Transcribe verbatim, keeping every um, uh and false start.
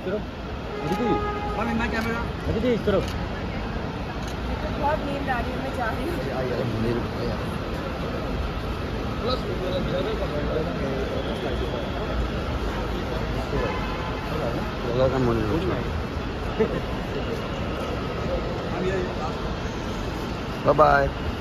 तरफ दीदी और मैं कैमरा दीदी इस तरफ बहुत नींद आ रही है, मैं जा रही हूँ। Bye bye.